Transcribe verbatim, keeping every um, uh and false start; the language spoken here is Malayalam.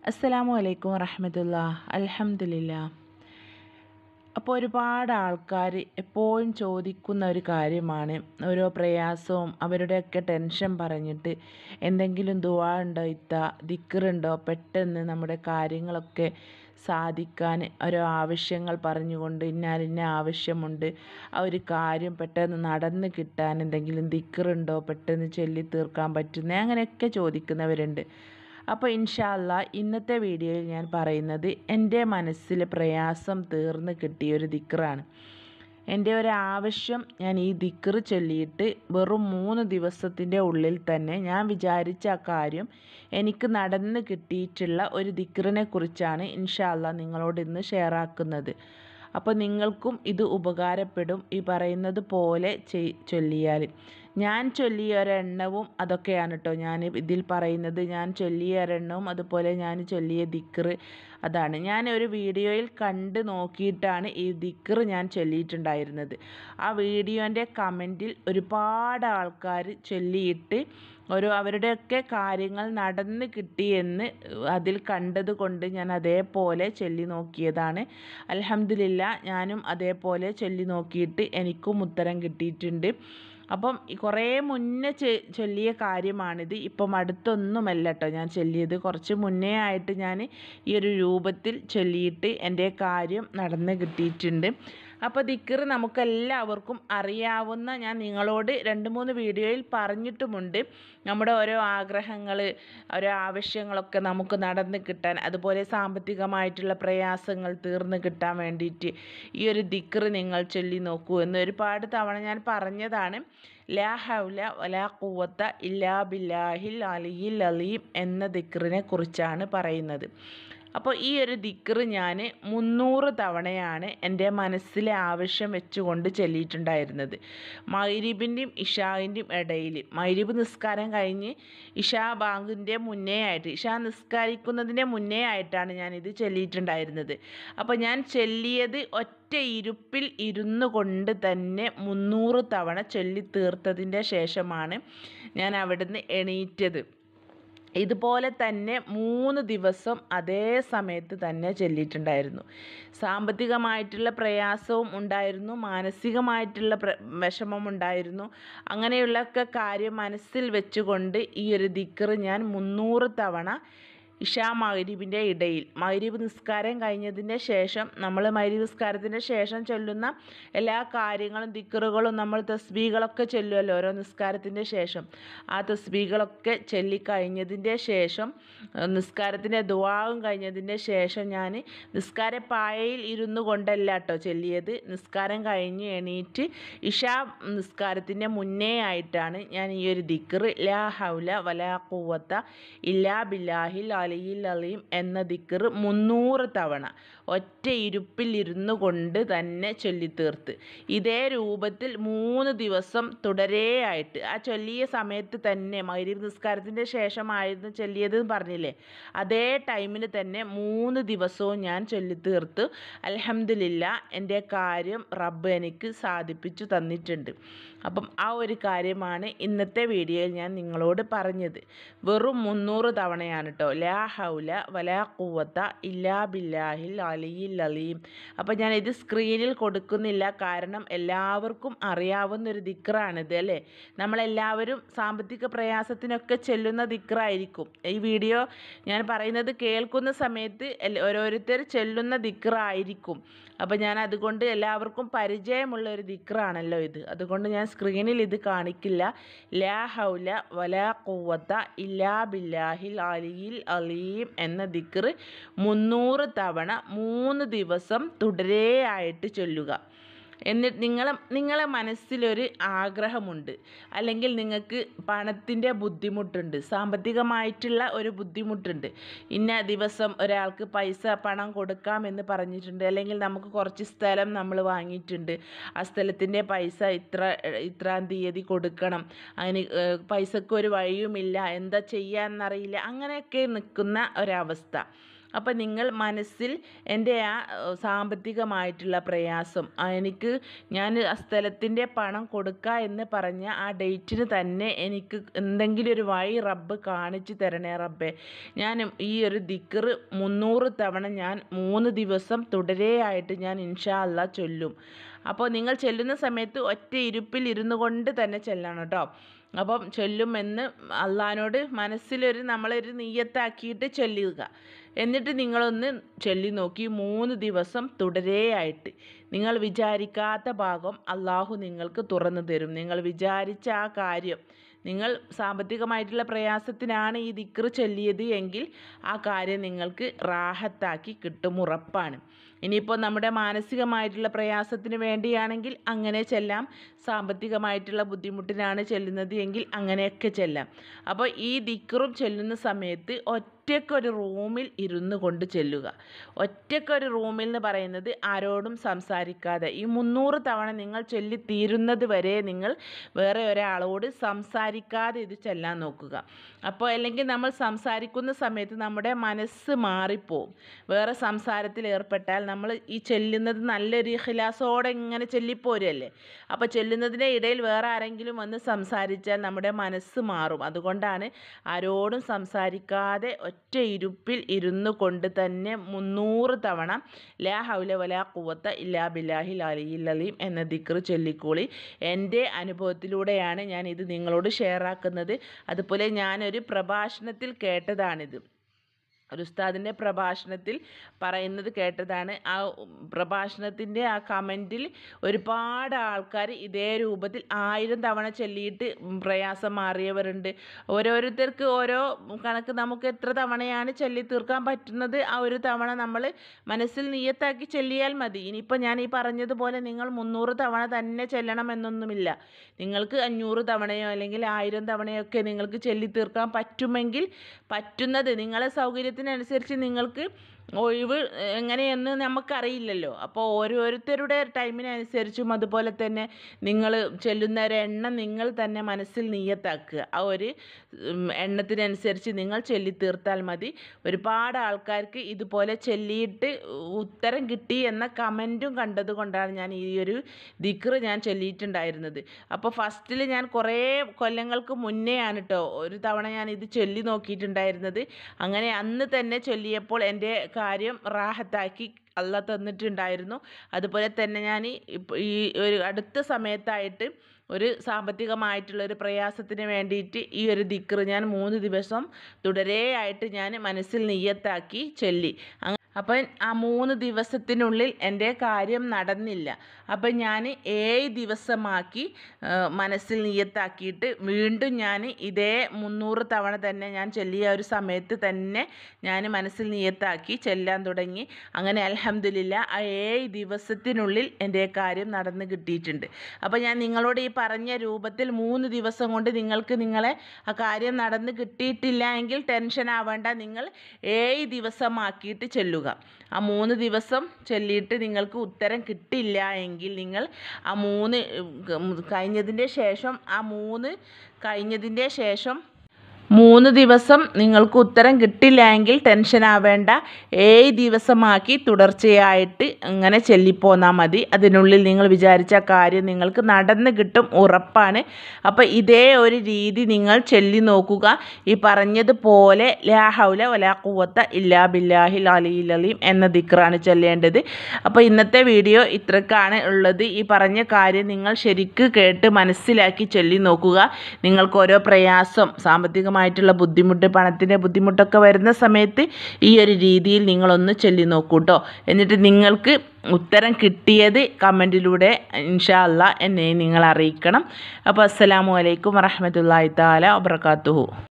അസ്സലാമു അലൈക്കും വറഹ്മത്തുള്ളാഹി. അൽഹംദുലില്ലാഹ്. അപ്പോൾ ഒരുപാട് ആൾക്കാർ എപ്പോഴും ചോദിക്കുന്ന ഒരു കാര്യമാണ്, ഓരോ പ്രയാസവും അവരുടെയൊക്കെ ടെൻഷൻ പറഞ്ഞിട്ട് എന്തെങ്കിലും ദുആ ഉണ്ടോ ഇത്ത, ദിക്റുണ്ടോ, പെട്ടെന്ന് നമ്മുടെ കാര്യങ്ങളൊക്കെ സാധിക്കാൻ ഓരോ ആവശ്യങ്ങൾ പറഞ്ഞുകൊണ്ട് ഇന്നാലിന്ന ആവശ്യമുണ്ട്, ആ ഒരു കാര്യം പെട്ടെന്ന് നടന്ന് കിട്ടാൻ എന്തെങ്കിലും ദിക്റുണ്ടോ, പെട്ടെന്ന് ചൊല്ലി തീർക്കാൻ പറ്റുന്ന അങ്ങനെയൊക്കെ ചോദിക്കുന്നവരുണ്ട്. അപ്പോൾ ഇൻഷാ അല്ലാ ഇന്നത്തെ വീഡിയോയിൽ ഞാൻ പറയുന്നത് എൻ്റെ മനസ്സിൽ പ്രയാസം തീർന്ന് കിട്ടിയൊരു ദിക്റാണ്. എൻ്റെ ഒരു ആവശ്യം ഞാൻ ഈ ദിക്റ് ചൊല്ലിയിട്ട് വെറും മൂന്ന് ദിവസത്തിൻ്റെ ഉള്ളിൽ തന്നെ ഞാൻ വിചാരിച്ച ആ കാര്യം എനിക്ക് നടന്ന് കിട്ടിയിട്ടുള്ള ഒരു ദിക്റിനെ കുറിച്ചാണ് ഇൻഷാ അല്ലാ നിങ്ങളോട് ഇന്ന് ഷെയർ ആക്കുന്നത്. അപ്പോൾ നിങ്ങൾക്കും ഇത് ഉപകാരപ്പെടും ഈ പറയുന്നത് പോലെ ചെയ് ചൊല്ലിയാൽ. ഞാൻ ചൊല്ലിയ ഒരെണ്ണവും അതൊക്കെയാണ് കേട്ടോ ഞാൻ ഇതിൽ പറയുന്നത്. ഞാൻ ചൊല്ലിയ ഒരെണ്ണവും അതുപോലെ ഞാൻ ചൊല്ലിയ ദിക്റ് അതാണ്. ഞാൻ ഒരു വീഡിയോയിൽ കണ്ട് നോക്കിയിട്ടാണ് ഈ ദിക്റ് ഞാൻ ചൊല്ലിയിട്ടുണ്ടായിരുന്നത്. ആ വീഡിയോൻ്റെ കമൻറ്റിൽ ഒരുപാട് ആൾക്കാർ ചൊല്ലിയിട്ട് ഒരു അവരുടെയൊക്കെ കാര്യങ്ങൾ നടന്ന് കിട്ടിയെന്ന് അതിൽ കണ്ടത് കൊണ്ട് ഞാൻ അതേപോലെ ചൊല്ലി നോക്കിയതാണ്. അൽഹംദുലില്ലാ ഞാനും അതേപോലെ ചൊല്ലി നോക്കിയിട്ട് എനിക്കും ഉത്തരം കിട്ടിയിട്ടുണ്ട്. അപ്പം കുറേ മുന്നേ ചൊല്ലിയ കാര്യമാണിത്. ഇപ്പം അടുത്തൊന്നുമല്ല കേട്ടോ ഞാൻ ചൊല്ലിയത്. കുറച്ച് മുന്നേ ആയിട്ട് ഞാൻ ഈ ഒരു രൂപത്തിൽ ചൊല്ലിയിട്ട് എൻ്റെ കാര്യം നടന്ന് കിട്ടിയിട്ടുണ്ട്. അപ്പോൾ ദിക്റ് നമുക്കെല്ലാവർക്കും അറിയാവുന്ന, ഞാൻ നിങ്ങളോട് രണ്ട് മൂന്ന് വീഡിയോയിൽ പറഞ്ഞിട്ടുമുണ്ട്. നമ്മുടെ ഓരോ ആഗ്രഹങ്ങൾ, ഓരോ ആവശ്യങ്ങളൊക്കെ നമുക്ക് നടന്ന് കിട്ടാൻ, അതുപോലെ സാമ്പത്തികമായിട്ടുള്ള പ്രയാസങ്ങൾ തീർന്ന് കിട്ടാൻ വേണ്ടിയിട്ട് ഈ ഒരു ദിക്റ് നിങ്ങൾ ചൊല്ലി നോക്കൂ എന്ന് ഒരുപാട് തവണ ഞാൻ പറഞ്ഞതാണ്. ലാ ഹൗല വലാ ഖുവത ഇല്ലാ ബില്ലാഹിൽ അലിയിൽ അലീം എന്ന ദിക്റിനെ കുറിച്ചാണ് പറയുന്നത്. അപ്പോൾ ഈ ഒരു ദിക്റ് ഞാൻ മുന്നൂറ് തവണയാണ് എൻ്റെ മനസ്സിലെ ആവശ്യം വെച്ചുകൊണ്ട് ചൊല്ലിയിട്ടുണ്ടായിരുന്നത്. മഗ്‌രിബിൻ്റെയും ഇശാഇൻ്റെയും ഇടയിൽ, മഗ്‌രിബ് നിസ്കാരം കഴിഞ്ഞ് ഇശാ ബാങ്കിൻ്റെ മുന്നേ ആയിട്ട്, ഇശാ നിസ്കരിക്കുന്നതിൻ്റെ മുന്നേ ആയിട്ടാണ് ഞാനിത് ചൊല്ലിയിട്ടുണ്ടായിരുന്നത്. അപ്പോൾ ഞാൻ ചൊല്ലിയത് ഒറ്റ ഇരുപ്പിൽ ഇരുന്നു കൊണ്ട് തന്നെ മുന്നൂറ് തവണ ചൊല്ലി തീർത്തതിൻ്റെ ശേഷമാണ് ഞാൻ അവിടുന്ന് എണീറ്റത്. ഇതുപോലെ തന്നെ മൂന്ന് ദിവസം അതേ സമയത്ത് തന്നെ ചൊല്ലിയിട്ടുണ്ടായിരുന്നു. സാമ്പത്തികമായിട്ടുള്ള പ്രയാസവും ഉണ്ടായിരുന്നു, മാനസികമായിട്ടുള്ള പ്ര വിഷമമുണ്ടായിരുന്നു. അങ്ങനെയുള്ളൊക്കെ കാര്യം മനസ്സിൽ വെച്ചുകൊണ്ട് ഈ ഒരു ദിക്റ് ഞാൻ മുന്നൂറ് തവണ ഇശാ മഗ്‌രിബിൻ്റെ ഇടയിൽ, മഗ്‌രിബ് നിസ്കാരം കഴിഞ്ഞതിൻ്റെ ശേഷം, നമ്മൾ മഗ്‌രിബ് നിസ്കാരത്തിൻ്റെ ശേഷം ചൊല്ലുന്ന എല്ലാ കാര്യങ്ങളും ദിക്റുകളും നമ്മൾ തസ്ബീഹുകളൊക്കെ ചൊല്ലുമല്ലോ ഓരോ നിസ്കാരത്തിൻ്റെ ശേഷം. ആ തസ്ബീഹുകളൊക്കെ ചൊല്ലിക്കഴിഞ്ഞതിൻ്റെ ശേഷം, നിസ്കാരത്തിൻ്റെ ദുആവും കഴിഞ്ഞതിൻ്റെ ശേഷം ഞാൻ നിസ്കാരപ്പായയിൽ ഇരുന്നു കൊണ്ടല്ല കേട്ടോ ചൊല്ലിയത്. നിസ്കാരം കഴിഞ്ഞ് എണീറ്റ് ഇശാ നിസ്കാരത്തിൻ്റെ മുന്നേ ആയിട്ടാണ് ഞാൻ ഈ ഒരു ദിക്റ് ലാ ഹൗല വലാ ഖുവത ഇല്ലാ ബില്ലാഹിൽ അലിയിൽ അലീം എന്ന ദിക്റ് മുന്നൂറ് തവണ ഒറ്റ ഇരുപ്പിൽ ഇരുന്നു കൊണ്ട് തന്നെ ചൊല്ലിത്തീർത്ത് ഇതേ രൂപത്തിൽ മൂന്ന് ദിവസം തുടരെയായിട്ട്, ആ ചൊല്ലിയ സമയത്ത് തന്നെ മഗ്‌രിബ് നിസ്കാരത്തിൻ്റെ ശേഷമായിരുന്നു ചൊല്ലിയത് പറഞ്ഞില്ലേ, അതേ ടൈമിന് തന്നെ മൂന്ന് ദിവസവും ഞാൻ ചൊല്ലിത്തീർത്ത്. അൽഹംദുലില്ലാ എൻ്റെ കാര്യം റബ്ബ് എനിക്ക് സാധിപ്പിച്ചു തന്നിട്ടുണ്ട്. അപ്പം ആ ഒരു കാര്യമാണ് ഇന്നത്തെ വീഡിയോയിൽ ഞാൻ നിങ്ങളോട് പറഞ്ഞത്. വെറും മുന്നൂറ് തവണയാണ് കേട്ടോ ലാ ഹൗല വലാ ഖുവത ഇല്ലാ ബില്ലാഹിൽ അലിയിൽ അലീം. അപ്പോൾ ഞാൻ ഇത് സ്ക്രീനിൽ കൊടുക്കുന്നില്ല, കാരണം എല്ലാവർക്കും അറിയാവുന്നൊരു ദിക്റാണിത് അല്ലേ. നമ്മളെല്ലാവരും സാമ്പത്തിക പ്രയാസത്തിനൊക്കെ ചൊല്ലുന്ന ദിക്റായിരിക്കും. ഈ വീഡിയോ ഞാൻ പറയുന്നത് കേൾക്കുന്ന സമയത്ത് ഓരോരുത്തർ ചൊല്ലുന്ന ദിക്റായിരിക്കും. അപ്പോൾ ഞാൻ അതുകൊണ്ട് എല്ലാവർക്കും പരിചയമുള്ള ഒരു ദിക്റാണല്ലോ ഇത്, അതുകൊണ്ട് ഞാൻ സ്ക്രീനിൽ ഇത് കാണിക്കില്ല. ലാ ഹൗല വലാ ഖുവത ഇല്ലാ ബില്ലാഹിൽ അലിയിൽ അലീം എന്ന ദിക്റ് മുന്നൂറ് തവണ മൂന്ന് ദിവസം തുടരെയായിട്ട് ചൊല്ലുക. എന്നിട്ട് നിങ്ങൾ നിങ്ങളെ മനസ്സിലൊരു ആഗ്രഹമുണ്ട്, അല്ലെങ്കിൽ നിങ്ങൾക്ക് പണത്തിൻ്റെ ബുദ്ധിമുട്ടുണ്ട്, സാമ്പത്തികമായിട്ടുള്ള ഒരു ബുദ്ധിമുട്ടുണ്ട്, ഇന്ന ദിവസം ഒരാൾക്ക് പൈസ പണം കൊടുക്കാമെന്ന് പറഞ്ഞിട്ടുണ്ട്, അല്ലെങ്കിൽ നമുക്ക് കുറച്ച് സ്ഥലം നമ്മൾ വാങ്ങിയിട്ടുണ്ട്, ആ സ്ഥലത്തിൻ്റെ പൈസ ഇത്ര ഇത്രാം തീയതി കൊടുക്കണം, അതിന് പൈസക്ക് ഒരു വഴിയുമില്ല, എന്താ ചെയ്യാമെന്നറിയില്ല, അങ്ങനെയൊക്കെ നിൽക്കുന്ന ഒരവസ്ഥ. അപ്പോൾ നിങ്ങൾ മനസ്സിൽ എൻ്റെ ആ സാമ്പത്തികമായിട്ടുള്ള പ്രയാസം, എനിക്ക് ഞാൻ ആ സ്ഥലത്തിൻ്റെ പണം കൊടുക്കുക എന്ന് പറഞ്ഞ ആ ഡേറ്റിന് തന്നെ എനിക്ക് എന്തെങ്കിലും ഒരു വഴി റബ്ബ് കാണിച്ചു തരണേ റബ്ബേ. ഞാൻ ഈ ഒരു ദിക്ർ മുന്നൂറ് തവണ ഞാൻ മൂന്ന് ദിവസം തുടരെയായിട്ട് ഞാൻ ഇൻഷാ അല്ലാ ചൊല്ലും. അപ്പോൾ നിങ്ങൾ ചെല്ലുന്ന സമയത്ത് ഒറ്റ ഇരുപ്പിൽ ഇരുന്നു കൊണ്ട് തന്നെ ചെല്ലണം കേട്ടോ. അപ്പം ചൊല്ലുമെന്ന് അള്ളാഹിനോട് മനസ്സിലൊരു നമ്മളൊരു നിയ്യത്താക്കിയിട്ട് ചൊല്ലുക. എന്നിട്ട് നിങ്ങളൊന്ന് ചൊല്ലി നോക്കി മൂന്ന് ദിവസം തുടരെയായിട്ട് നിങ്ങൾ വിചാരിക്കാത്ത ഭാഗം അള്ളാഹു നിങ്ങൾക്ക് തുറന്നു തരും. നിങ്ങൾ വിചാരിച്ച ആ കാര്യം, നിങ്ങൾ സാമ്പത്തികമായിട്ടുള്ള പ്രയാസത്തിനാണ് ഈ ദിക്ർ ചൊല്ലിയത് എങ്കിൽ ആ കാര്യം നിങ്ങൾക്ക് റാഹത്താക്കി കിട്ടും, ഉറപ്പാണ്. ഇനിയിപ്പോൾ നമ്മുടെ മാനസികമായിട്ടുള്ള പ്രയാസത്തിന് വേണ്ടിയാണെങ്കിൽ അങ്ങനെ ചെല്ലാം, സാമ്പത്തികമായിട്ടുള്ള ബുദ്ധിമുട്ടിനാണ് ചെല്ലുന്നത് എങ്കിൽ അങ്ങനെയൊക്കെ ചെല്ലാം. അപ്പോൾ ഈ ദിക്റും ചൊല്ലുന്ന സമയത്ത് ഒറ്റയ്ക്കൊരു റൂമിൽ ഇരുന്ന് കൊണ്ട് ചെല്ലുക. ഒറ്റയ്ക്കൊരു റൂമിൽ എന്ന് പറയുന്നത് ആരോടും സംസാരിക്കാതെ ഈ മുന്നൂറ് തവണ നിങ്ങൾ ചൊല്ലി തീരുന്നത് വരെ നിങ്ങൾ വേറെ ഒരാളോട് സംസാരിക്കാതെ ഇത് ചെല്ലാൻ നോക്കുക. അപ്പോൾ അല്ലെങ്കിൽ നമ്മൾ സംസാരിക്കുന്ന സമയത്ത് നമ്മുടെ മനസ്സ് മാറിപ്പോവും. വേറെ സംസാരത്തിൽ ഏർപ്പെട്ടാൽ നമ്മൾ ഈ ചെല്ലുന്നത് നല്ലൊരു ഇഖ്ലാസോടെ ഇങ്ങനെ ചൊല്ലിപ്പോരല്ലേ. അപ്പോൾ ചെല്ലുന്നതിൻ്റെ ഇടയിൽ വേറെ ആരെങ്കിലും വന്ന് സംസാരിച്ചാൽ നമ്മുടെ മനസ്സ് മാറും. അതുകൊണ്ടാണ് ആരോടും സംസാരിക്കാതെ ഒറ്റ ഇരുപ്പിൽ ഇരുന്നു കൊണ്ട് തന്നെ മുന്നൂറ് തവണ ലാ ഹൗല വലാ ഖുവത ഇല്ലാ ബില്ലാഹിൽ അലിയിൽ അലീം എന്ന ദിക്ർ ചൊല്ലിക്കോളി. എൻ്റെ അനുഭവത്തിലൂടെയാണ് ഞാൻ ഇത് നിങ്ങളോട് ഷെയർ ആക്കുന്നത്. അതുപോലെ ഞാനൊരു പ്രഭാഷണത്തിൽ കേട്ടതാണിത്. ഒരു ഉസ്താദിൻ്റെ പ്രഭാഷണത്തിൽ പറയുന്നത് കേട്ടതാണ്. ആ പ്രഭാഷണത്തിൻ്റെ ആ കമൻറ്റിൽ ഒരുപാട് ആൾക്കാർ ഇതേ രൂപത്തിൽ ആയിരം തവണ ചൊല്ലിയിട്ട് പ്രയാസം മാറിയവരുണ്ട്. ഓരോരുത്തർക്ക് ഓരോ കണക്ക്, നമുക്ക് എത്ര തവണയാണ് ചൊല്ലി തീർക്കാൻ പറ്റുന്നത് ആ ഒരു തവണ നമ്മൾ മനസ്സിൽ നിയ്യത്താക്കി ചൊല്ലിയാൽ മതി. ഇനിയിപ്പോൾ ഞാൻ ഈ പറഞ്ഞതുപോലെ നിങ്ങൾ മുന്നൂറ് തവണ തന്നെ ചെല്ലണമെന്നൊന്നുമില്ല. നിങ്ങൾക്ക് അഞ്ഞൂറ് തവണയോ അല്ലെങ്കിൽ ആയിരം തവണയോ ഒക്കെ നിങ്ങൾക്ക് ചൊല്ലി തീർക്കാൻ പറ്റുമെങ്കിൽ പറ്റുന്നത് നിങ്ങളെ സൗകര്യത്തിനനുസരിച്ച് നിങ്ങൾക്ക് ഒഴിവ് എങ്ങനെയെന്ന് നമുക്കറിയില്ലല്ലോ. അപ്പോൾ ഓരോരുത്തരുടെ ടൈമിനനുസരിച്ചും അതുപോലെ തന്നെ നിങ്ങൾ ചെല്ലുന്ന ഒരു എണ്ണം നിങ്ങൾ തന്നെ മനസ്സിൽ നിയ്യത്താക്കുക. ആ ഒരു എണ്ണത്തിനനുസരിച്ച് നിങ്ങൾ ചൊല്ലി തീർത്താൽ മതി. ഒരുപാട് ആൾക്കാർക്ക് ഇതുപോലെ ചൊല്ലിയിട്ട് ഉത്തരം കിട്ടി എന്ന കമൻറ്റും കണ്ടത് കൊണ്ടാണ് ഞാൻ ഈ ഒരു ദിക്ർ ഞാൻ ചൊല്ലിയിട്ടുണ്ടായിരുന്നത്. അപ്പോൾ ഫസ്റ്റിൽ ഞാൻ കുറേ കൊല്ലങ്ങൾക്ക് മുന്നെയാണ് കേട്ടോ ഒരു തവണ ഞാൻ ഇത് ചൊല്ലി നോക്കിയിട്ടുണ്ടായിരുന്നത്. അങ്ങനെ അന്ന് തന്നെ ചൊല്ലിയപ്പോൾ എൻ്റെ കാര്യം റാഹത്താക്കി അള്ളാ തന്നിട്ടുണ്ടായിരുന്നു. അതുപോലെ തന്നെ ഞാൻ ഈ ഒരു അടുത്ത സമയത്തായിട്ട് ഒരു സാമ്പത്തികമായിട്ടുള്ളൊരു പ്രയാസത്തിന് വേണ്ടിയിട്ട് ഈ ഒരു ദിക്ർ ഞാൻ മൂന്ന് ദിവസം തുടരെയായിട്ട് ഞാൻ മനസ്സിൽ നിയ്യത്താക്കി ചൊല്ലി. അപ്പം ആ മൂന്ന് ദിവസത്തിനുള്ളിൽ എൻ്റെ കാര്യം നടന്നില്ല. അപ്പം ഞാൻ ഏഴ് ദിവസമാക്കി മനസ്സിൽ നിയ്യത്താക്കിയിട്ട് വീണ്ടും ഞാൻ ഇതേ മുന്നൂറ് തവണ തന്നെ ഞാൻ ചൊല്ലിയ ഒരു സമയത്ത് തന്നെ ഞാൻ മനസ്സിൽ നിയ്യത്താക്കി ചൊല്ലാൻ തുടങ്ങി. അങ്ങനെ അൽഹംദുലില്ലാ ആ ഏഴ് ദിവസത്തിനുള്ളിൽ എൻ്റെ കാര്യം നടന്ന് കിട്ടിയിട്ടുണ്ട്. അപ്പോൾ ഞാൻ നിങ്ങളോട് ഈ പറഞ്ഞ രൂപത്തിൽ മൂന്ന് ദിവസം കൊണ്ട് നിങ്ങൾക്ക് നിങ്ങളെ ആ കാര്യം നടന്ന് കിട്ടിയിട്ടില്ല എങ്കിൽ ടെൻഷൻ ആവേണ്ട. നിങ്ങൾ ഏഴ് ദിവസമാക്കിയിട്ട് ചൊല്ലുക. ആ മൂന്ന് ദിവസം ചൊല്ലിയിട്ട് നിങ്ങൾക്ക് ഉത്തരം കിട്ടില്ല എങ്കിൽ നിങ്ങൾ ആ മൂന്ന് കഴിഞ്ഞതിൻ്റെ ശേഷം ആ മൂന്ന് കഴിഞ്ഞതിൻ്റെ ശേഷം മൂന്ന് ദിവസം നിങ്ങൾക്ക് ഉത്തരം കിട്ടില്ല എങ്കിൽ ടെൻഷൻ ആവേണ്ട. ഏഴ് ദിവസമാക്കി തുടർച്ചയായിട്ട് ഇങ്ങനെ ചൊല്ലിപ്പോന്നാൽ മതി. അതിനുള്ളിൽ നിങ്ങൾ വിചാരിച്ച കാര്യം നിങ്ങൾക്ക് നടന്ന് കിട്ടും, ഉറപ്പാണ്. അപ്പോൾ ഇതേ ഒരു രീതി നിങ്ങൾ ചൊല്ലി നോക്കുക. ഈ പറഞ്ഞതുപോലെ ലാ ഹൗല വലാ ഖുവത ഇല്ലാ ബില്ലാഹിൽ അലിയിൽ അലീം എന്ന ദിക്റാണ് ചൊല്ലേണ്ടത്. അപ്പോൾ ഇന്നത്തെ വീഡിയോ ഇത്രക്കാണ് ഉള്ളത്. ഈ പറഞ്ഞ കാര്യം നിങ്ങൾ ശരിക്ക് കേട്ട് മനസ്സിലാക്കി ചൊല്ലി നോക്കുക. നിങ്ങൾക്ക് ഓരോ പ്രയാസം, സാമ്പത്തിക ായിട്ടുള്ള ബുദ്ധിമുട്ട്, പണത്തിൻ്റെ ബുദ്ധിമുട്ടൊക്കെ വരുന്ന സമയത്ത് ഈ ഒരു രീതിയിൽ നിങ്ങളൊന്ന് ചൊല്ലി നോക്കൂ കേട്ടോ. എന്നിട്ട് നിങ്ങൾക്ക് ഉത്തരം കിട്ടിയത് കമൻറ്റിലൂടെ ഇൻഷാ അല്ലാ എന്നെ നിങ്ങൾ അറിയിക്കണം. അപ്പോൾ അസ്സലാമു അലൈക്കും വറഹ്മത്തുള്ളാഹി തആല വബറകാതുഹു.